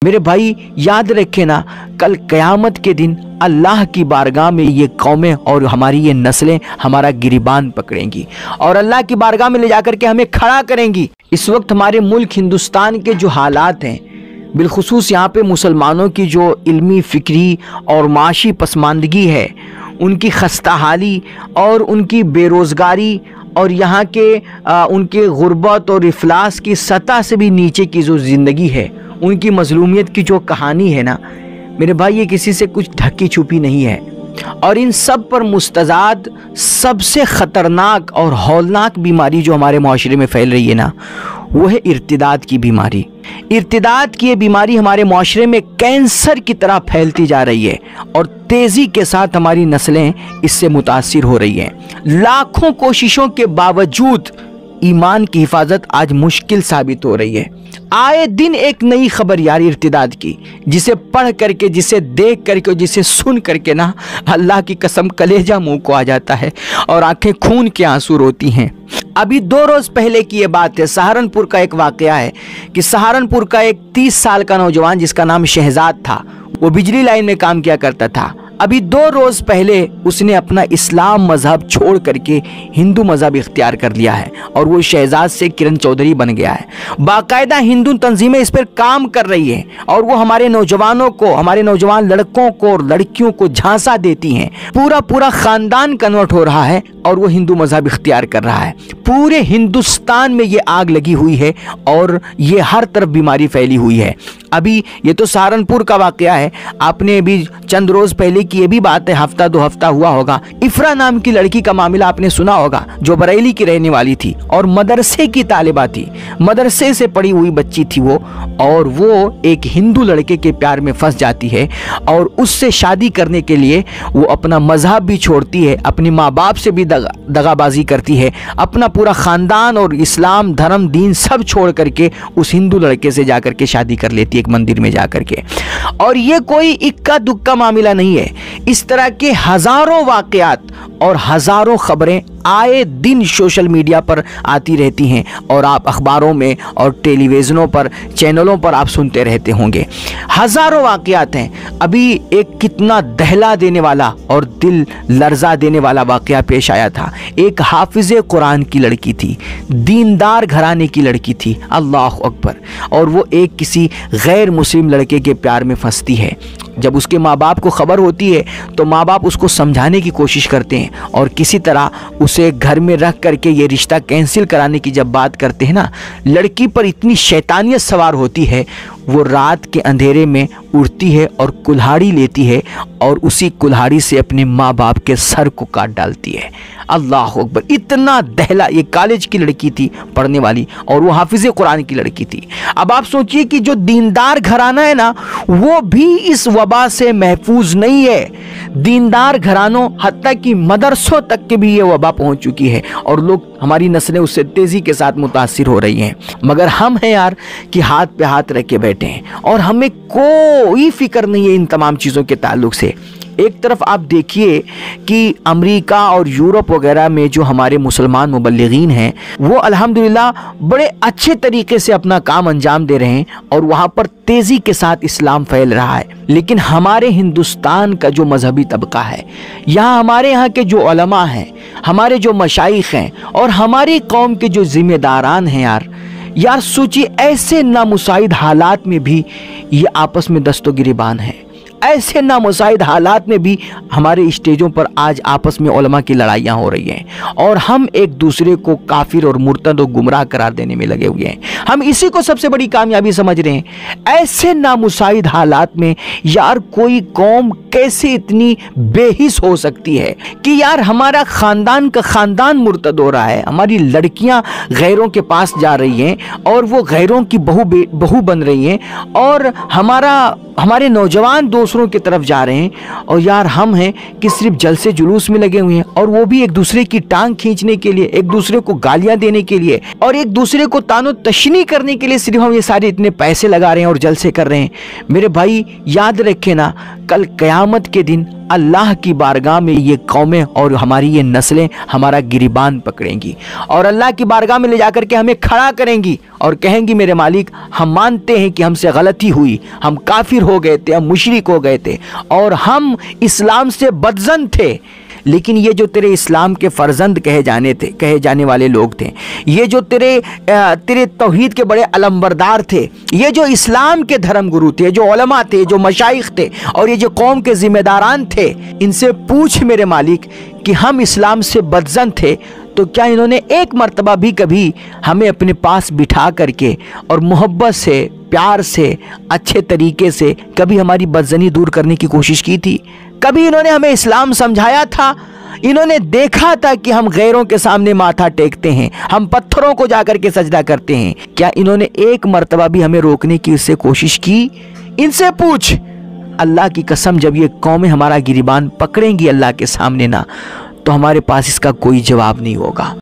मेरे भाई याद रखे ना, कल क़यामत के दिन अल्लाह की बारगाह में ये कौमें और हमारी ये नस्लें हमारा गिरबान पकड़ेंगी और अल्लाह की बारगाह में ले जाकर के हमें खड़ा करेंगी। इस वक्त हमारे मुल्क हिंदुस्तान के जो हालात हैं, बिलखुसूस यहाँ पे मुसलमानों की जो इल्मी, फ़िक्री और माशी पसमानदगी है, उनकी खस्ताहाली और उनकी बेरोज़गारी और यहाँ के उनके गुर्बत और इफलास की सतह से भी नीचे की जो ज़िंदगी है, उनकी मजलूमियत की जो कहानी है ना मेरे भाई, ये किसी से कुछ ढकी छुपी नहीं है। और इन सब पर मुस्तज़ाद सबसे ख़तरनाक और हौलनाक बीमारी जो हमारे माशरे में फैल रही है ना, वो है इर्तिदाद की बीमारी। इर्तिदाद की ये बीमारी हमारे माशरे में कैंसर की तरह फैलती जा रही है और तेज़ी के साथ हमारी नस्लें इससे मुतासिर हो रही हैं। लाखों कोशिशों के बावजूद ईमान की हिफाजत आज मुश्किल साबित हो रही है। आए दिन एक नई खबर यार इर्तिदाद की, जिसे पढ़ करके, जिसे देख करके, जिसे सुन करके ना अल्लाह की कसम कलेजा मुंह को आ जाता है और आंखें खून के आंसू रोती हैं। अभी 2 रोज़ पहले की ये बात है, सहारनपुर का एक वाकया है कि सहारनपुर का एक 30 साल का नौजवान जिसका नाम शहजाद था, वो बिजली लाइन में काम किया करता था। अभी 2 रोज़ पहले उसने अपना इस्लाम मज़हब छोड़ करके हिंदू मज़हब इख्तियार कर लिया है और वो शहजाद से किरण चौधरी बन गया है। बाकायदा हिंदू तंजीमें इस पर काम कर रही हैं और वो हमारे नौजवानों को, हमारे नौजवान लड़कों को और लड़कियों को झांसा देती हैं। पूरा ख़ानदान कन्वर्ट हो रहा है और वो हिंदू मज़हब इख्तियार कर रहा है। पूरे हिंदुस्तान में ये आग लगी हुई है और ये हर तरफ बीमारी फैली हुई है। अभी ये तो सहारनपुर का वाकया है, आपने अभी चंद रोज़ पहले की ये भी बात है, हफ्ता 2 हफ्ता हुआ होगा, इफ्रा नाम की लड़की का मामला आपने सुना होगा, जो बरेली की रहने वाली थी और मदरसे की तालिबा थी, मदरसे से पढ़ी हुई बच्ची थी वो, और वो एक हिंदू लड़के के प्यार में फंस जाती है और उससे शादी करने के लिए वो अपना मजहब भी छोड़ती है, अपने माँ बाप से भी दगाबाजी करती है, अपना पूरा ख़ानदान और इस्लाम धर्म दीन सब छोड़ करके उस हिंदू लड़के से जाकर के शादी कर लेती है एक मंदिर में जाकर के। और ये कोई इक्का दुक्का मामला नहीं है, इस तरह के हज़ारों वाक़यात और हज़ारों ख़बरें आए दिन सोशल मीडिया पर आती रहती हैं और आप अखबारों में और टेलीविज़नों पर, चैनलों पर आप सुनते रहते होंगे। हज़ारों वाक़यात हैं। अभी एक कितना दहला देने वाला और दिल लर्जा देने वाला वाक़या पेश आया था। एक हाफिज़े कुरान की लड़की थी, दीनदार घराने की लड़की थी, अल्लाह अकबर, और वो एक किसी गैर मुस्लिम लड़के के प्यार में फंसती है। जब उसके माँ बाप को खबर होती है तो माँ बाप उसको समझाने की कोशिश करते हैं और किसी तरह उसे घर में रख करके ये रिश्ता कैंसिल कराने की जब बात करते हैं ना, लड़की पर इतनी शैतानियत सवार होती है, वो रात के अंधेरे में उड़ती है और कुल्हाड़ी लेती है और उसी कुल्हाड़ी से अपने माँ बाप के सर को काट डालती है। अल्लाह अकबर, इतना दहला। ये कॉलेज की लड़की थी पढ़ने वाली और वो हाफिज़े कुरान की लड़की थी। अब आप सोचिए कि जो दीनदार घराना है ना, वो भी इस वबा से महफूज नहीं है। दीनदार घरानों, हत्ता कि मदरसों तक के भी ये वबा पहुंच चुकी है और लोग, हमारी नस्लें उससे तेज़ी के साथ मुतासिर हो रही हैं। मगर हम हैं यार कि हाथ पे हाथ रख के बैठे हैं और हमें कोई फिक्र नहीं है इन तमाम चीज़ों के ताल्लुक से। एक तरफ आप देखिए कि अमेरिका और यूरोप वगैरह में जो हमारे मुसलमान मुबल्लिगीन हैं, वो अल्हम्दुलिल्लाह बड़े अच्छे तरीके से अपना काम अंजाम दे रहे हैं और वहाँ पर तेज़ी के साथ इस्लाम फैल रहा है। लेकिन हमारे हिंदुस्तान का जो मजहबी तबका है, यहाँ हमारे यहाँ के जो उलमा हैं, हमारे जो मशाइख हैं और हमारी कौम के जो ज़िम्मेदारान हैं, यार सोचिए, ऐसे नामुसाइद हालात में भी ये आपस में दस्तगिरीबान हैं। ऐसे नामुसाइद हालात में भी हमारे स्टेजों पर आज आपस में उलमा की लड़ाइयाँ हो रही हैं और हम एक दूसरे को काफिर और मुर्तद और गुमराह करार देने में लगे हुए हैं। हम इसी को सबसे बड़ी कामयाबी समझ रहे हैं। ऐसे नामुसाइद हालात में यार कोई कौम कैसे इतनी बेहिस हो सकती है कि यार हमारा ख़ानदान का ख़ानदान मुर्तद हो रहा है, हमारी लड़कियां गैरों के पास जा रही हैं और वो गैरों की बहू बन रही हैं और हमारे नौजवान दूसरों की तरफ जा रहे हैं और यार हम हैं कि सिर्फ जलसे जुलूस में लगे हुए हैं और वो भी एक दूसरे की टांग खींचने के लिए, एक दूसरे को गालियां देने के लिए और एक दूसरे को तानो तशनी करने के लिए सिर्फ हम ये सारे इतने पैसे लगा रहे हैं और जलसे कर रहे हैं। मेरे भाई याद रखे ना, कल क़यामत के दिन अल्लाह की बारगाह में ये कौमें और हमारी ये नस्लें हमारा गिरिबान पकड़ेंगी और अल्लाह की बारगाह में ले जाकर के हमें खड़ा करेंगी और कहेंगी, मेरे मालिक, हम मानते हैं कि हमसे गलती हुई, हम काफिर हो गए थे, हम मुशरिक हो गए थे और हम इस्लाम से बदजन थे। लेकिन ये जो तेरे इस्लाम के फर्जंद कहे जाने वाले लोग थे, ये जो तेरे तौहीद के बड़े अलंबरदार थे, ये जो इस्लाम के धर्म गुरु थे, जो उलमा थे, जो मशाइख थे और ये जो कौम के जिम्मेदारान थे, इनसे पूछ मेरे मालिक कि हम इस्लाम से बदजन थे तो क्या इन्होंने एक मर्तबा भी कभी हमें अपने पास बिठा करके और मोहब्बत से, प्यार से, अच्छे तरीके से कभी हमारी बदजनी दूर करने की कोशिश की थी? कभी इन्होंने हमें इस्लाम समझाया था? इन्होंने देखा था कि हम गैरों के सामने माथा टेकते हैं, हम पत्थरों को जाकर के सजदा करते हैं? क्या इन्होंने एक मर्तबा भी हमें रोकने की उससे कोशिश की? इनसे पूछ। अल्लाह की कसम, जब ये कौमें हमारा गिरिबान पकड़ेंगी अल्लाह के सामने ना, तो हमारे पास इसका कोई जवाब नहीं होगा।